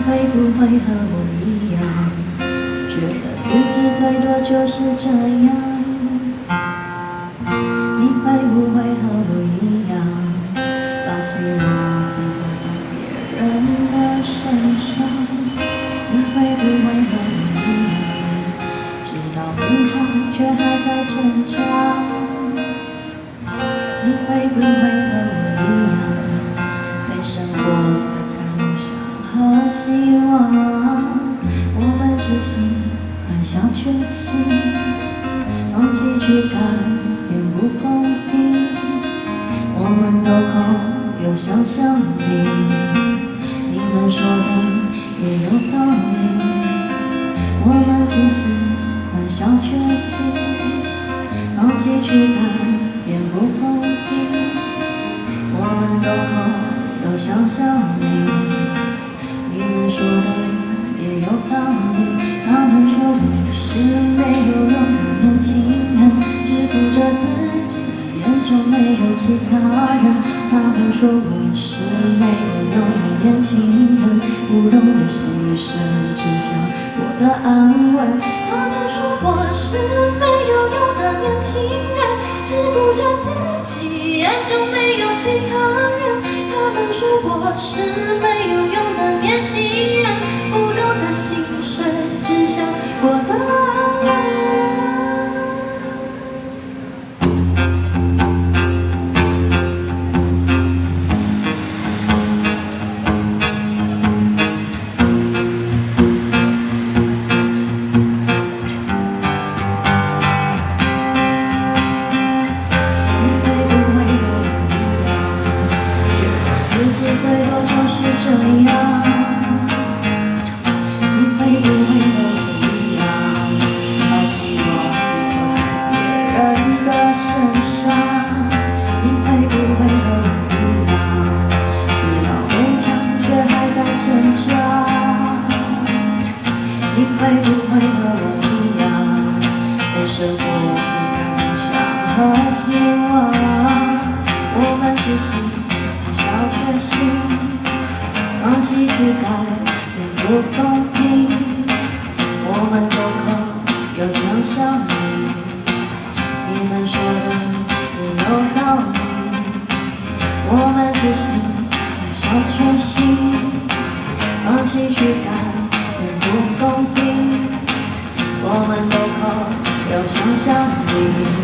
会不会和我一样，觉得自己最多就是这样？你会不会和我一样，把希望寄托在别人的身上？你会不会和我一样，知道勉强却还在挣扎？你会不会和我一样，被生活分开梦想和希望？我们只喜欢小确幸，放弃去改变不公平。我们都空有想象力，你们说的也有道理。我们只喜欢小确幸，放弃去改变不公平。我们都空有想象力，你们说的也有道理。他们说我是没有用的年轻人，只顾着自己，眼中没有其他人。他们说我是没有用的年轻人，不懂得牺牲，只想我的安慰。他们说我是没有用的年轻人，只顾着自己，眼中没有其他人。他们说我是没有用的年轻人，不懂得牺牲，只想我的安慰。最多就是这样，你会不会和我一样，把希望寄托在别人的身上？你会不会和我一样，知道勉强却还在挣扎？你会不会和我一样，被生活覆盖梦想和希望？我们只喜欢小确幸，放弃去改变不公平。我们都空有想象力，你们说的也有道理。我们只喜欢小确幸，放弃去改变不公平。我们都空有想象力。